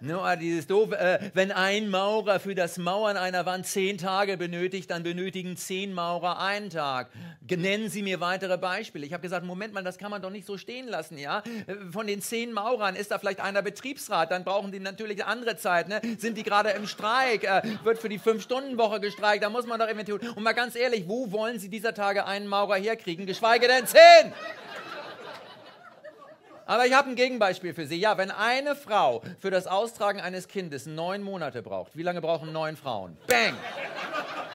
No, dieses doof. Wenn ein Maurer für das Mauern einer Wand 10 Tage benötigt, dann benötigen 10 Maurer einen Tag. Nennen Sie mir weitere Beispiele. Ich habe gesagt, Moment mal, das kann man doch nicht so stehen lassen, ja? Von den 10 Maurern ist da vielleicht einer Betriebsrat, dann brauchen die natürlich eine andere Zeit, ne? Sind die gerade im Streik? Wird für die 5-Stunden-Woche gestreikt? Da muss man doch eventuell... Und mal ganz ehrlich, wo wollen Sie dieser Tage einen Maurer herkriegen? Geschweige denn 10! Aber ich habe ein Gegenbeispiel für Sie. Ja, wenn eine Frau für das Austragen eines Kindes 9 Monate braucht, wie lange brauchen 9 Frauen? Bang!